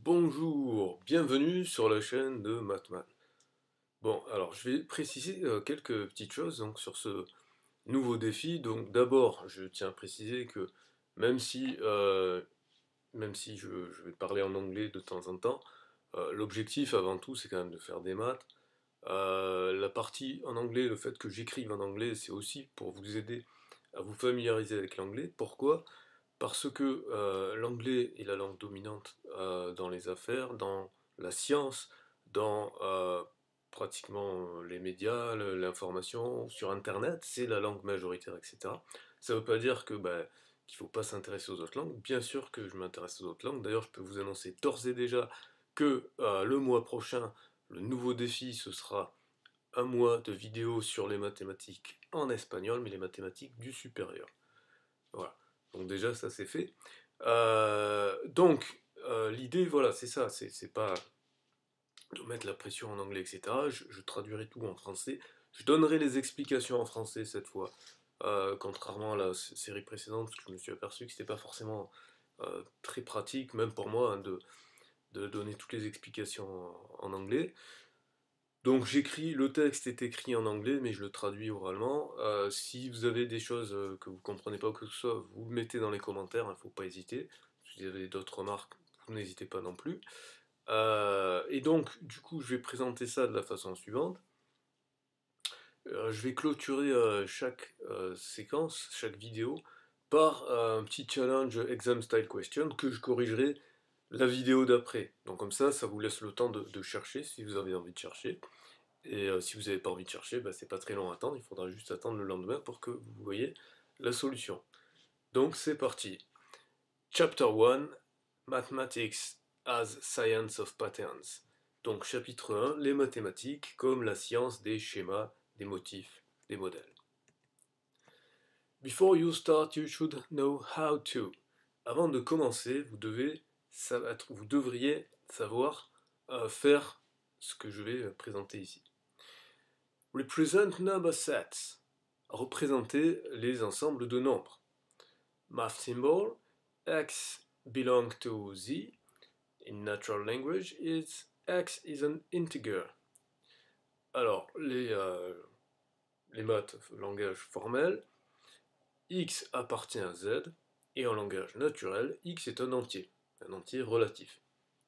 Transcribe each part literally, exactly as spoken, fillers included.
Bonjour, bienvenue sur la chaîne de Mathman. Bon, alors je vais préciser euh, quelques petites choses donc, sur ce nouveau défi. Donc d'abord, je tiens à préciser que même si, euh, même si je, je vais parler en anglais de temps en temps, euh, l'objectif avant tout c'est quand même de faire des maths. Euh, la partie en anglais, le fait que j'écrive en anglais, c'est aussi pour vous aider à vous familiariser avec l'anglais. Pourquoi? Parce que euh, l'anglais est la langue dominante euh, dans les affaires, dans la science, dans euh, pratiquement les médias, le- l'information, sur Internet, c'est la langue majoritaire, et cetera. Ça ne veut pas dire que bah, qu'il ne faut pas s'intéresser aux autres langues. Bien sûr que je m'intéresse aux autres langues. D'ailleurs, je peux vous annoncer d'ores et déjà que euh, le mois prochain, le nouveau défi, ce sera un mois de vidéos sur les mathématiques en espagnol, mais les mathématiques du supérieur. Voilà. Donc déjà, ça c'est fait. Euh, donc, euh, l'idée, voilà, c'est ça. C'est c'est pas de mettre la pression en anglais, et cetera. Je, je traduirai tout en français. Je donnerai les explications en français cette fois. Euh, contrairement à la s- série précédente, parce que je me suis aperçu que c'était pas forcément euh, très pratique, même pour moi, hein, de, de donner toutes les explications en, en anglais. Donc j'écris, le texte est écrit en anglais, mais je le traduis oralement. Euh, si vous avez des choses euh, que vous comprenez pas ou que ce soit, vous le mettez dans les commentaires, il ne faut pas hésiter. Si vous avez d'autres remarques, vous n'hésitez pas non plus. Euh, et donc, du coup, je vais présenter ça de la façon suivante. Euh, je vais clôturer euh, chaque euh, séquence, chaque vidéo, par euh, un petit challenge exam style question que je corrigerai la vidéo d'après. Donc comme ça, ça vous laisse le temps de, de chercher si vous avez envie de chercher. Et euh, si vous n'avez pas envie de chercher, bah, c'est pas très long à attendre, il faudra juste attendre le lendemain pour que vous voyez la solution. Donc c'est parti. Chapter one, Mathematics as Science of Patterns. Donc chapitre un, les mathématiques comme la science des schémas, des motifs, des modèles. Before you start, you should know how to. Avant de commencer, vous devez, vous devriez savoir euh, faire ce que je vais présenter ici. Represent number sets. Représenter les ensembles de nombres. Math symbol. X belong to Z. In natural language, is X is an integer. Alors, les, euh, les maths, langage formel, X appartient à Z, et en langage naturel, X est un entier, un entier relatif.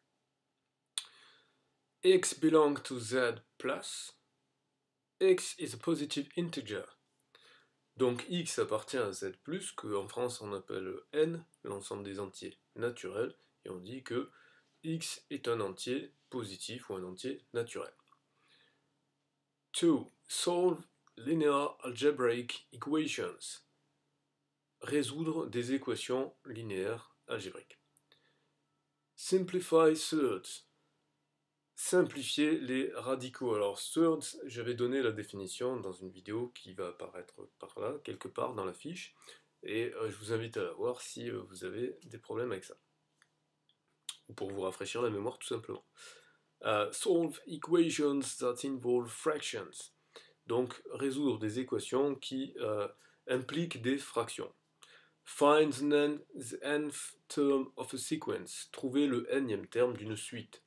X belong to Z plus, X is a positive integer. Donc x appartient à z+, que en France on appelle n, l'ensemble des entiers naturels, et on dit que x est un entier positif ou un entier naturel. deux. Solve linear algebraic equations. Résoudre des équations linéaires algébriques. Simplify thirds. Simplifier les radicaux. Alors thirds, j'avais donné la définition dans une vidéo qui va apparaître par là, quelque part dans la fiche, et euh, je vous invite à la voir si euh, vous avez des problèmes avec ça. Ou pour vous rafraîchir la mémoire tout simplement. Uh, solve equations that involve fractions. Donc résoudre des équations qui euh, impliquent des fractions. Find the nth term of a sequence. Trouver le nth terme d'une suite.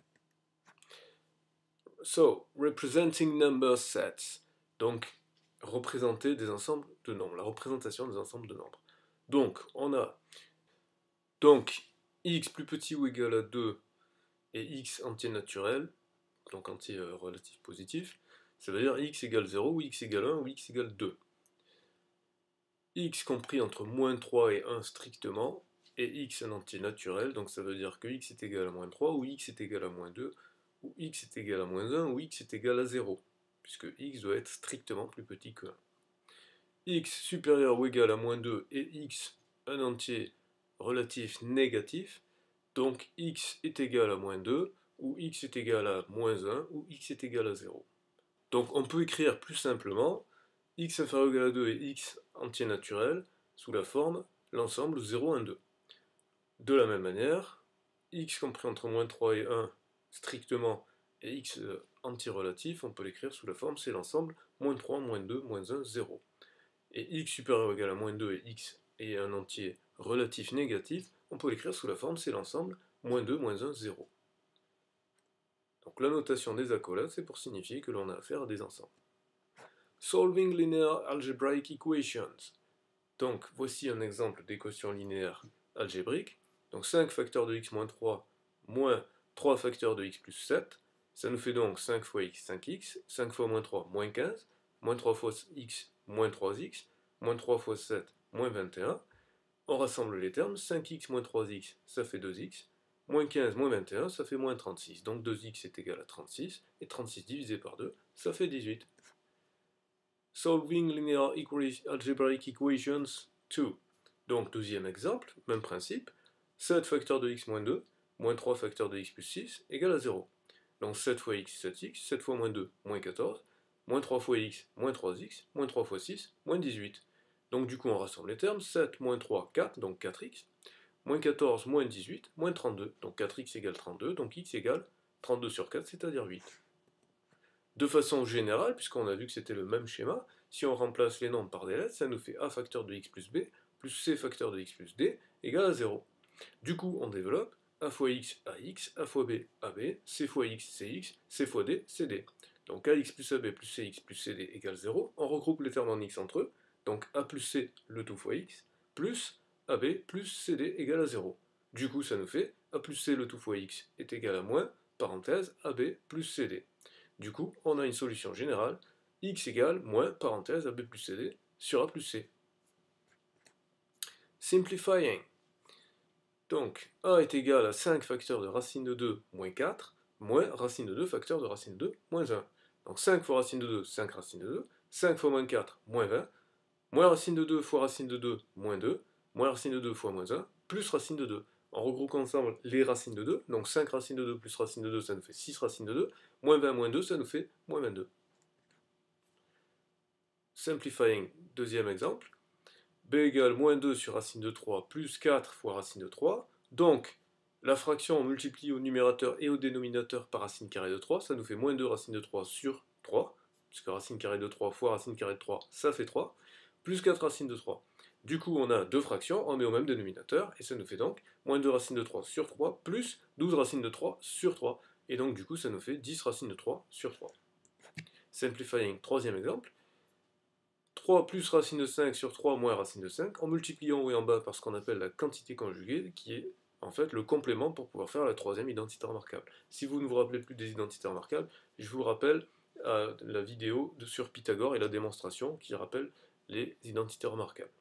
So, representing number sets. Donc, représenter des ensembles de nombres. La représentation des ensembles de nombres. Donc, on a donc x plus petit ou égal à deux et x entier naturel, donc entier euh, relatif positif. Ça veut dire x égale zéro, ou x égale un, ou x égale deux. X compris entre moins trois et un strictement, et x un entier naturel, donc ça veut dire que x est égal à moins trois, ou x est égal à moins deux, ou x est égal à moins un, ou x est égal à zéro, puisque x doit être strictement plus petit que un. X supérieur ou égal à moins deux et x un entier relatif négatif, donc x est égal à moins deux, ou x est égal à moins un, ou x est égal à zéro. Donc on peut écrire plus simplement x inférieur ou égal à deux et x entier naturel sous la forme l'ensemble zéro, un, deux. De la même manière, x compris entre moins trois et un strictement et x anti-relatif, on peut l'écrire sous la forme c'est l'ensemble moins trois, moins deux, moins un, zéro. Et x supérieur ou égal à moins deux et x est un entier relatif négatif, on peut l'écrire sous la forme c'est l'ensemble moins deux, moins un, zéro. Donc la notation des accolades, c'est pour signifier que l'on a affaire à des ensembles. Solving linear algebraic equations. Donc voici un exemple d'équation linéaire algébrique. Donc cinq facteurs de x moins trois moins trois facteurs de x plus sept. Ça nous fait donc cinq fois x, cinq x. cinq fois moins trois, moins quinze. Moins trois fois x, moins trois x. Moins trois fois sept, moins vingt et un. On rassemble les termes. cinq x moins trois x, ça fait deux x. Moins quinze moins vingt et un, ça fait moins trente-six. Donc deux x est égal à trente-six. Et trente-six divisé par deux, ça fait dix-huit. Solving linear algebraic equations deux. Donc, deuxième exemple, même principe. sept facteurs de x moins deux, moins trois facteurs de x plus six, égale à zéro. Donc sept fois x, sept x, sept fois moins deux, moins quatorze, moins trois fois x, moins trois x, moins trois fois six, moins dix-huit. Donc du coup, on rassemble les termes. sept moins trois, quatre, donc quatre x. Moins quatorze, moins dix-huit, moins trente-deux. Donc quatre x égale trente-deux, donc x égale trente-deux sur quatre, c'est-à-dire huit. De façon générale, puisqu'on a vu que c'était le même schéma, si on remplace les nombres par des lettres, ça nous fait a facteur de x plus b plus c facteur de x plus d égale à zéro. Du coup, on développe a fois x, ax, a fois b, ab, c fois x, cx, c fois d, cd. Donc ax plus ab plus cx plus cd égale zéro. On regroupe les termes en x entre eux. Donc a plus c, le tout fois x, plus ab plus cd égale à zéro. Du coup, ça nous fait a plus c, le tout fois x, est égal à moins, parenthèse, ab plus cd. Du coup, on a une solution générale, x égale moins, parenthèse, ab plus cd, sur a plus c. Simplifying. Donc, a est égal à cinq facteurs de racine de deux moins quatre, moins racine de deux facteur de racine de deux moins un. Donc cinq fois racine de deux, cinq racine de deux, cinq fois moins quatre, moins vingt, moins racine de deux fois racine de deux, moins deux, moins racine de deux fois moins un, plus racine de deux. On regroupe ensemble les racines de deux, donc cinq racines de deux plus racine de deux, ça nous fait six racines de deux, moins vingt moins deux, ça nous fait moins vingt-deux. Simplifying, deuxième exemple. B égale moins deux sur racine de trois plus quatre fois racine de trois. Donc, la fraction on multiplie au numérateur et au dénominateur par racine carrée de trois, ça nous fait moins deux racine de trois sur trois, puisque racine carrée de trois fois racine carrée de trois, ça fait trois, plus quatre racine de trois. Du coup, on a deux fractions, on met au même dénominateur, et ça nous fait donc moins deux racine de trois sur trois, plus douze racine de trois sur trois. Et donc, du coup, ça nous fait dix racine de trois sur trois. Simplifying, troisième exemple. trois plus racine de cinq sur trois moins racine de cinq, en multipliant en haut et en bas par ce qu'on appelle la quantité conjuguée, qui est en fait le complément pour pouvoir faire la troisième identité remarquable. Si vous ne vous rappelez plus des identités remarquables, je vous rappelle euh, la vidéo de, sur Pythagore et la démonstration qui rappelle les identités remarquables.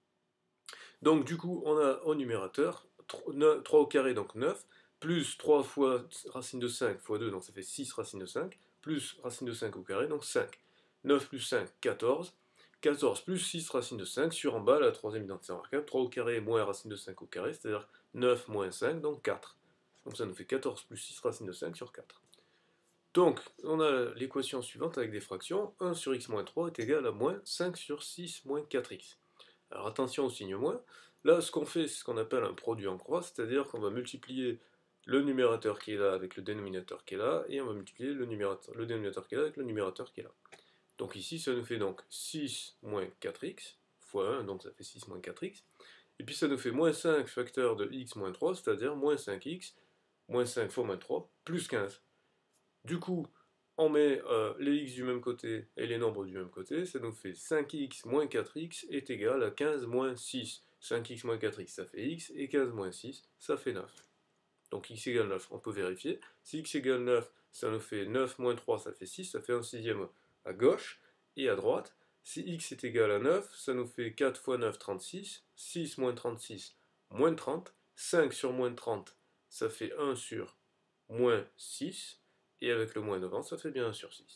Donc du coup, on a au numérateur trois au carré, donc neuf, plus trois fois racine de cinq fois deux, donc ça fait six racine de cinq, plus racine de cinq au carré, donc cinq. neuf plus cinq, quatorze. quatorze plus six racine de cinq, sur en bas la troisième identité remarquable, trois au carré moins racine de cinq au carré, c'est-à-dire neuf moins cinq, donc quatre. Donc ça nous fait quatorze plus six racine de cinq sur quatre. Donc, on a l'équation suivante avec des fractions. un sur x moins trois est égal à moins cinq sur six moins quatre x. Alors attention au signe moins. Là, ce qu'on fait, c'est ce qu'on appelle un produit en croix, c'est-à-dire qu'on va multiplier le numérateur qui est là avec le dénominateur qui est là, et on va multiplier le, numérateur, le dénominateur qui est là avec le numérateur qui est là. Donc ici, ça nous fait donc six moins quatre x, fois un, donc ça fait six moins quatre x. Et puis ça nous fait moins cinq facteur de x moins trois, c'est-à-dire moins cinq x, moins cinq fois moins trois, plus quinze. Du coup, on met euh, les x du même côté et les nombres du même côté, ça nous fait cinq x moins quatre x est égal à quinze moins six. cinq x moins quatre x, ça fait x, et quinze moins six, ça fait neuf. Donc x égale neuf, on peut vérifier. Si x égale neuf, ça nous fait neuf moins trois, ça fait six, ça fait un sixième à gauche et à droite. Si x est égal à neuf, ça nous fait quatre fois neuf, trente-six. six moins trente-six, moins trente. cinq sur moins trente, ça fait un sur moins six. Et avec le moins devant, ça fait bien un sur six.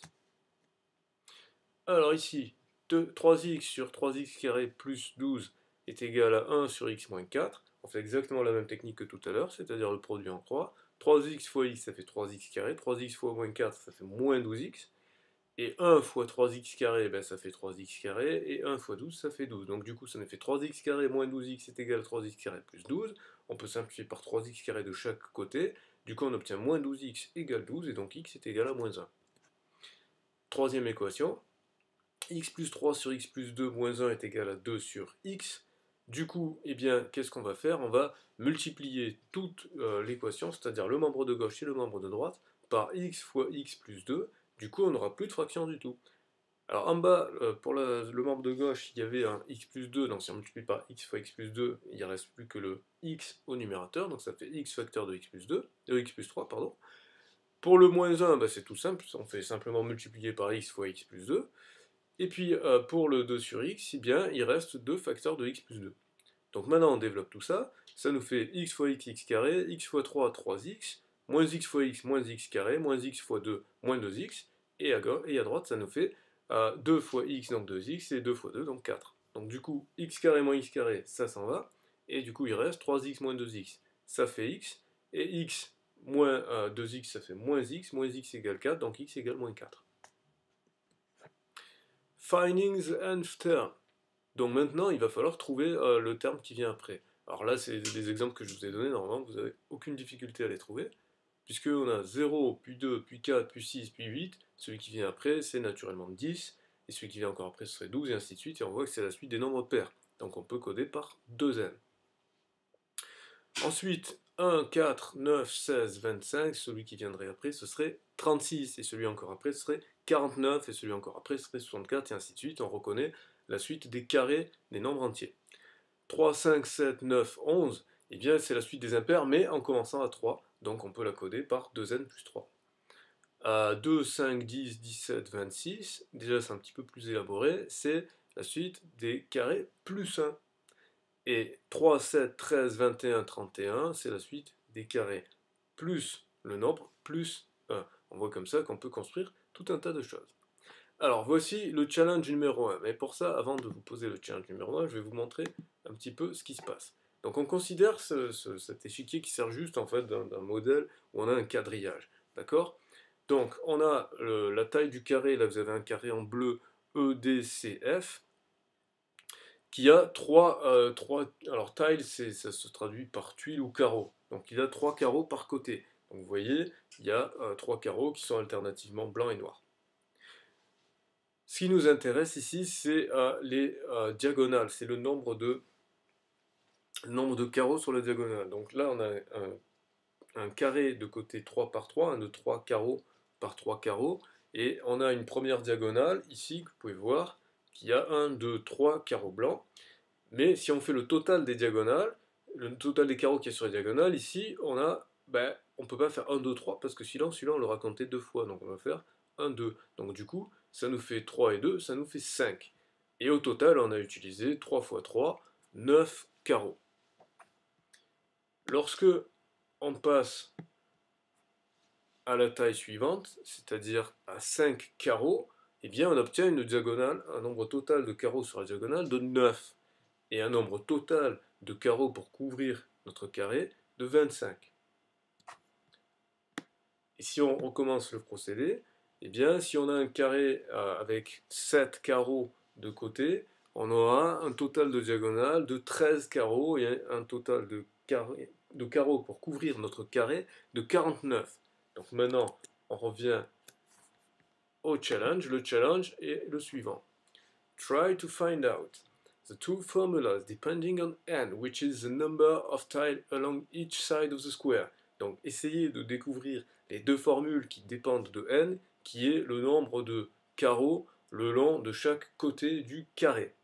Alors ici, trois x sur trois x carré plus douze est égal à un sur x moins quatre. On fait exactement la même technique que tout à l'heure, c'est-à-dire le produit en croix. trois x fois x, ça fait trois x carré. trois x fois moins quatre, ça fait moins douze x. Et un fois trois x carré, ben, ça fait trois x carré. Et un fois douze, ça fait douze. Donc du coup, ça nous fait trois x carré moins douze x est égal à trois x carré plus douze. On peut simplifier par trois x carré de chaque côté. Du coup, on obtient moins douze x égale douze, et donc x est égal à moins un. Troisième équation, x plus trois sur x plus deux moins un est égal à deux sur x. Du coup, eh bien, qu'est-ce qu'on va faire? On va multiplier toute euh, l'équation, c'est-à-dire le membre de gauche et le membre de droite, par x fois x plus deux, du coup on n'aura plus de fraction du tout. Alors en bas, euh, pour la, le membre de gauche, il y avait un x plus deux, donc si on multiplie par x fois x plus deux, il ne reste plus que le x au numérateur, donc ça fait x facteur de x plus deux, de x plus trois, pardon. Pour le moins un, bah, c'est tout simple, on fait simplement multiplier par x fois x plus deux. Et puis euh, pour le deux sur x, eh bien, il reste deux facteurs de x plus deux. Donc maintenant on développe tout ça, ça nous fait x fois x, x carré, x fois trois, trois x, moins x fois x, moins x carré, moins x fois deux, moins deux x, et à, gauche, et à droite ça nous fait euh, deux fois x, donc deux x, et deux fois deux, donc quatre. Donc du coup, x carré moins x carré, ça s'en va, et du coup il reste trois x moins deux x, ça fait x, et x moins euh, deux x, ça fait moins x, moins x égale quatre, donc x égale moins quatre. Finding the nth term. Donc maintenant, il va falloir trouver euh, le terme qui vient après. Alors là, c'est des exemples que je vous ai donnés, normalement, vous n'avez aucune difficulté à les trouver, puisqu'on a zéro, puis deux, puis quatre, puis six, puis huit, celui qui vient après, c'est naturellement dix, et celui qui vient encore après, ce serait douze, et ainsi de suite, et on voit que c'est la suite des nombres pairs. Donc on peut coder par deux n. Ensuite, un, quatre, neuf, seize, vingt-cinq, celui qui viendrait après, ce serait trente-six, et celui encore après, ce serait quarante-neuf, et celui encore après, ce serait soixante-quatre, et ainsi de suite. On reconnaît la suite des carrés des nombres entiers. trois, cinq, sept, neuf, onze, eh bien c'est la suite des impairs, mais en commençant à trois, donc on peut la coder par deux n plus trois. À deux, cinq, dix, dix-sept, vingt-six, déjà c'est un petit peu plus élaboré, c'est la suite des carrés plus un. Et trois, sept, treize, vingt et un, trente et un, c'est la suite des carrés plus le nombre plus un. On voit comme ça qu'on peut construire tout un tas de choses. Alors voici le challenge numéro un. Mais pour ça, avant de vous poser le challenge numéro un, je vais vous montrer un petit peu ce qui se passe. Donc on considère ce, ce, cet échiquier qui sert juste en fait d'un modèle où on a un quadrillage. D'accord? Donc on a le, la taille du carré, là vous avez un carré en bleu E D C F, qui a trois, euh, trois alors tile, ça se traduit par tuile ou carreau. Donc il a trois carreaux par côté. Donc vous voyez, il y a euh, trois carreaux qui sont alternativement blancs et noirs. Ce qui nous intéresse ici, c'est euh, les euh, diagonales, c'est le nombre de, nombre de carreaux sur la diagonale. Donc là, on a un, un carré de côté trois par trois, un de trois carreaux par trois carreaux, et on a une première diagonale ici, que vous pouvez voir, qui a un, deux, trois carreaux blancs. Mais si on fait le total des diagonales, le total des carreaux qui est sur la diagonale, ici, on a, ben, on ne peut pas faire un, deux, trois, parce que celui-là, celui-là, on l'aura compté deux fois, donc on va faire un, deux. Donc du coup, ça nous fait trois et deux, ça nous fait cinq. Et au total, on a utilisé trois fois trois, neuf carreaux. Lorsque on passe à la taille suivante, c'est-à-dire à cinq carreaux, eh bien on obtient une diagonale, un nombre total de carreaux sur la diagonale de neuf. Et un nombre total de carreaux pour couvrir notre carré de vingt-cinq. Et si on recommence le procédé, eh bien, si on a un carré euh, avec sept carreaux de côté, on aura un total de diagonale de treize carreaux et un total de, carré, de carreaux pour couvrir notre carré de quarante-neuf. Donc maintenant, on revient au challenge. Le challenge est le suivant. Try to find out the two formulas depending on n, which is the number of tiles along each side of the square. Donc essayez de découvrir les deux formules qui dépendent de n, qui est le nombre de carreaux le long de chaque côté du carré.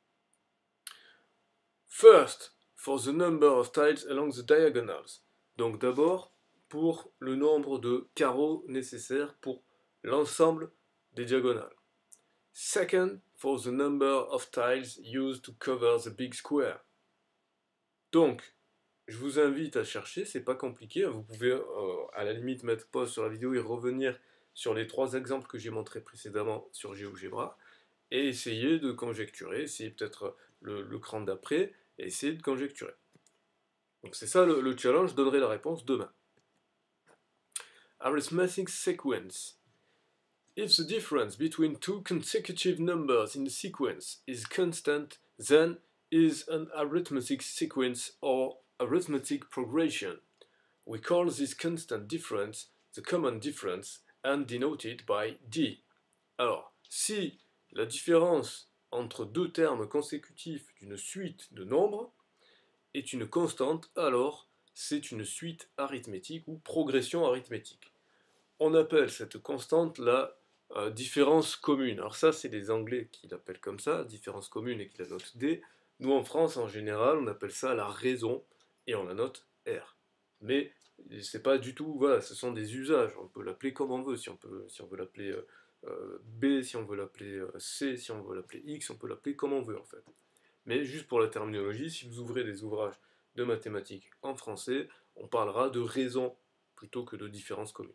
First, for the number of tiles along the diagonals. Donc d'abord, pour le nombre de carreaux nécessaires pour l'ensemble des diagonales. Second, for the number of tiles used to cover the big square. Donc, je vous invite à chercher, c'est pas compliqué, vous pouvez euh, à la limite mettre pause sur la vidéo et revenir sur les trois exemples que j'ai montrés précédemment sur GeoGebra et essayer de conjecturer, essayer peut-être le, le cran d'après, et essayer de conjecturer. Donc c'est ça le, le challenge, je donnerai la réponse demain. Arithmetic sequence. If the difference between two consecutive numbers in the sequence is constant, then is an arithmetic sequence or arithmetic progression. We call this constant difference the common difference and denote it by D. Alors, si la différence entre deux termes consécutifs d'une suite de nombres est une constante, alors c'est une suite arithmétique ou progression arithmétique. on appelle cette constante la euh, différence commune. Alors ça, c'est les Anglais qui l'appellent comme ça, différence commune, et qui la notent D. Nous, en France, en général, on appelle ça la raison, et on la note R. Mais c'est pas du tout, voilà, ce sont des usages, on peut l'appeler comme on veut, si on, peut, si on veut l'appeler euh, euh, B, si on veut l'appeler euh, C, si on veut l'appeler X, on peut l'appeler comme on veut en fait. Mais juste pour la terminologie, si vous ouvrez des ouvrages de mathématiques en français, on parlera de raison plutôt que de différence commune.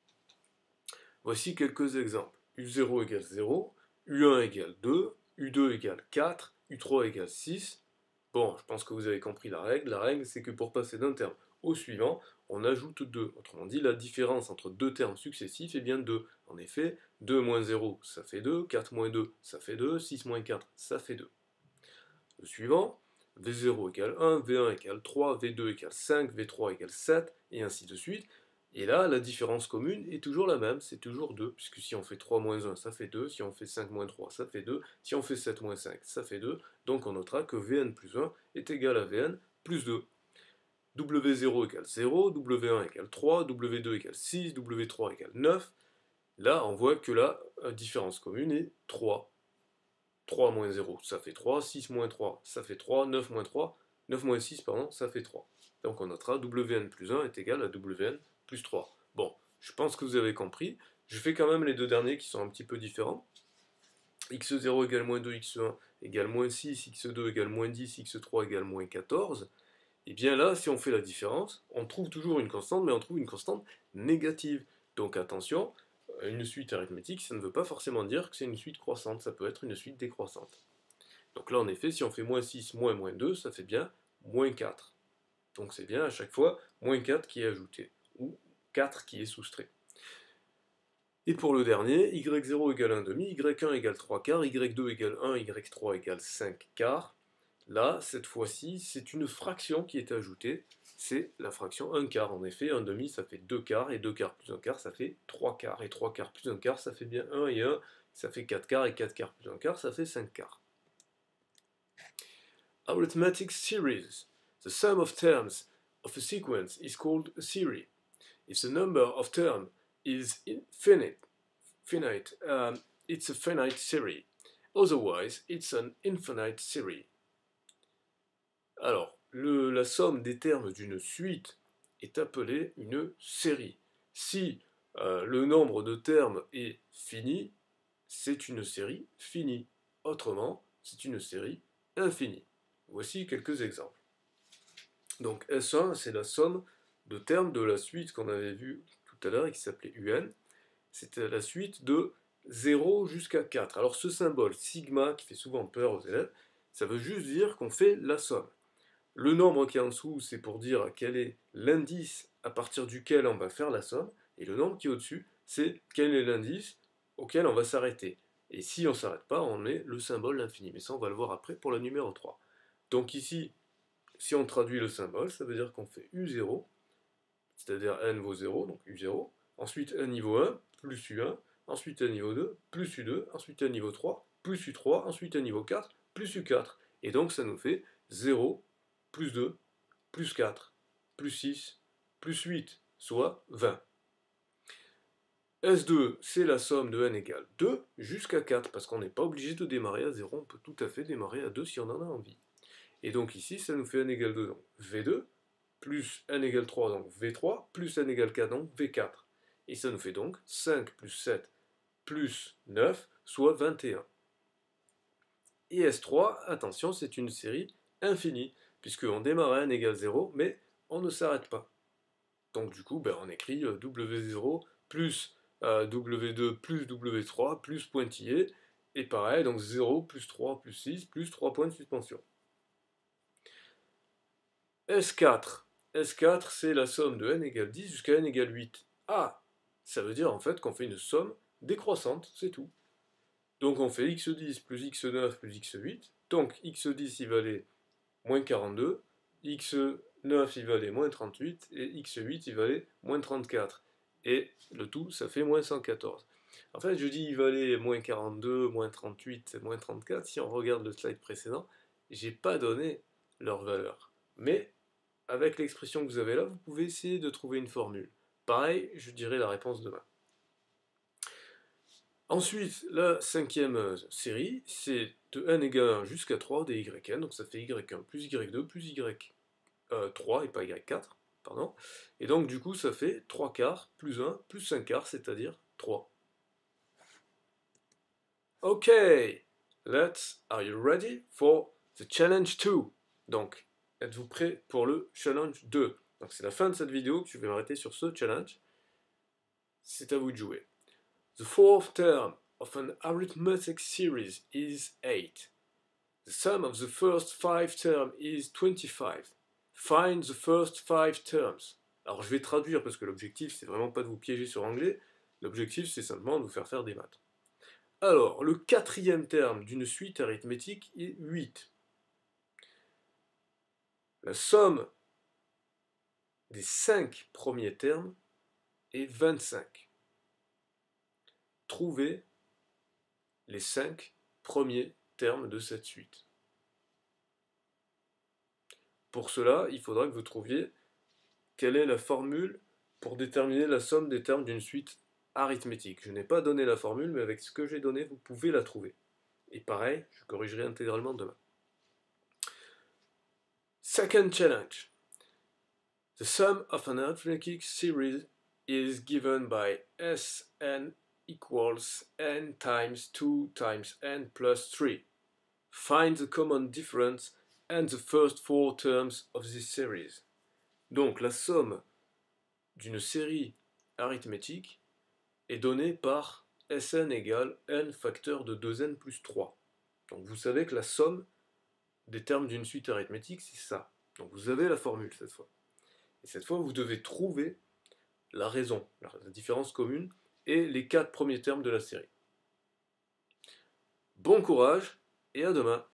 Voici quelques exemples. U zéro égale zéro, U un égale deux, U deux égale quatre, U trois égale six. Bon, je pense que vous avez compris la règle. La règle, c'est que pour passer d'un terme au suivant, on ajoute deux. Autrement dit, la différence entre deux termes successifs est bien deux. En effet, deux moins zéro, ça fait deux, quatre moins deux, ça fait deux, six moins quatre, ça fait deux. Le suivant, V zéro égale un, V un égale trois, V deux égale cinq, V trois égale sept, et ainsi de suite. Et là, la différence commune est toujours la même, c'est toujours deux, puisque si on fait trois moins un, ça fait deux, si on fait cinq moins trois, ça fait deux, si on fait sept moins cinq, ça fait deux, donc on notera que Vn plus un est égal à Vn plus deux. W zéro égale zéro, W un égale trois, W deux égale six, W trois égale neuf. Là, on voit que la différence commune est trois. trois moins zéro, ça fait trois, six moins trois, ça fait trois, neuf moins trois, neuf moins six, pardon, ça fait trois. Donc on notera Wn plus un est égal à Wn plus trois. Bon, je pense que vous avez compris. Je fais quand même les deux derniers qui sont un petit peu différents. x zéro égale moins deux, x un égale moins six, x deux égale moins dix, x trois égale moins quatorze. Et bien là, si on fait la différence, on trouve toujours une constante, mais on trouve une constante négative. Donc attention, une suite arithmétique, ça ne veut pas forcément dire que c'est une suite croissante, ça peut être une suite décroissante. Donc là, en effet, si on fait moins six, moins moins deux, ça fait bien moins quatre. Donc c'est bien à chaque fois moins quatre qui est ajouté, ou quatre qui est soustrait. Et pour le dernier, y zéro égale un demi, y un égale trois quarts, y deux égale un, y trois égale cinq quarts. Là, cette fois-ci, c'est une fraction qui est ajoutée, c'est la fraction un quart. En effet, un demi, ça fait deux quarts, et deux quarts plus un quart, ça fait trois quarts. Et trois quarts plus un quart, ça fait bien un et un, ça fait quatre quarts, et quatre quarts plus un quart, ça fait cinq quarts. Arithmetic series. The sum of terms of a sequence is called a series. If the number of terms is infinite, finite, um, it's a finite series. Otherwise, it's an infinite series. Alors, le, la somme des termes d'une suite est appelée une série. Si euh, le nombre de termes est fini, c'est une série finie. Autrement, c'est une série infinie. Voici quelques exemples. Donc S un, c'est la somme de termes de la suite qu'on avait vue tout à l'heure et qui s'appelait U N. C'était la suite de zéro jusqu'à quatre. Alors ce symbole sigma, qui fait souvent peur aux élèves, ça veut juste dire qu'on fait la somme. Le nombre qui est en dessous, c'est pour dire quel est l'indice à partir duquel on va faire la somme, et le nombre qui est au-dessus, c'est quel est l'indice auquel on va s'arrêter. Et si on ne s'arrête pas, on met le symbole l'infini. Mais ça, on va le voir après pour la numéro trois. Donc ici, si on traduit le symbole, ça veut dire qu'on fait U zéro, c'est-à-dire n vaut zéro, donc U zéro, ensuite un niveau un, plus U un, ensuite un niveau deux, plus U deux, ensuite un niveau trois, plus U trois, ensuite un niveau quatre, plus U quatre. Et donc ça nous fait zéro, plus deux, plus quatre, plus six, plus huit, soit vingt. S deux, c'est la somme de n égale deux jusqu'à quatre, parce qu'on n'est pas obligé de démarrer à zéro, on peut tout à fait démarrer à deux si on en a envie. Et donc ici, ça nous fait n égale deux, donc V deux, plus n égale trois, donc V trois, plus n égale quatre, donc V quatre. Et ça nous fait donc cinq plus sept plus neuf, soit vingt et un. Et S trois, attention, c'est une série infinie, puisqu'on démarre à n égale zéro, mais on ne s'arrête pas. Donc du coup, ben, on écrit W zéro plus euh, W deux plus W trois plus pointillé, et pareil, donc zéro plus trois plus six plus trois points de suspension. S quatre. S quatre, c'est la somme de n égale dix jusqu'à n égale huit. Ah, ça veut dire en fait qu'on fait une somme décroissante, c'est tout. Donc on fait x dix plus x neuf plus x huit. Donc x dix il valait moins quarante-deux, x neuf il valait moins trente-huit, et x huit il valait moins trente-quatre. Et le tout, ça fait moins cent quatorze. En fait, je dis il valait moins quarante-deux, moins trente-huit, moins trente-quatre. Si on regarde le slide précédent, j'ai pas donné leur valeur. Mais avec l'expression que vous avez là, vous pouvez essayer de trouver une formule. Pareil, je dirai la réponse demain. Ensuite, la cinquième euh, série, c'est de n égale un jusqu'à trois des yn, donc ça fait y un plus y deux plus y trois et pas y quatre, pardon. Et donc du coup ça fait trois quarts plus un plus cinq quarts, c'est-à-dire trois. Ok, let's, are you ready for the challenge two? Donc, êtes-vous prêts pour le challenge deux? Donc c'est la fin de cette vidéo, je vais m'arrêter sur ce challenge. C'est à vous de jouer. The fourth term of an arithmetic series is eight. The sum of the first five terms is twenty-five. Find the first five terms. Alors je vais traduire parce que l'objectif c'est vraiment pas de vous piéger sur anglais. L'objectif c'est simplement de vous faire faire des maths. Alors, le quatrième terme d'une suite arithmétique est huit. La somme des cinq premiers termes est vingt-cinq. Trouvez les cinq premiers termes de cette suite. Pour cela, il faudra que vous trouviez quelle est la formule pour déterminer la somme des termes d'une suite arithmétique. Je n'ai pas donné la formule, mais avec ce que j'ai donné, vous pouvez la trouver. Et pareil, je corrigerai intégralement demain. Second challenge. The sum of an arithmetic series is given by Sn equals n times two times n plus three. Find the common difference and the first four terms of this series. Donc la somme d'une série arithmétique est donnée par Sn égale n facteur de deux n plus trois. Donc vous savez que la somme des termes d'une suite arithmétique, c'est ça. Donc vous avez la formule cette fois. Et cette fois, vous devez trouver la raison, la différence commune, et les quatre premiers termes de la série. Bon courage, et à demain!